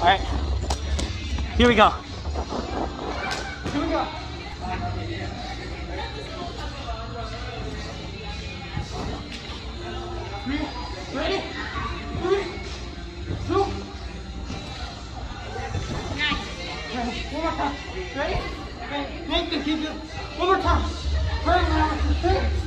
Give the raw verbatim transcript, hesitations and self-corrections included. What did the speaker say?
All right. Here we go. Here we go. Three, ready? Three, two. Nice. Ready? One more time. Ready? Ready? Make the keep it. One more time. Turn around. Six.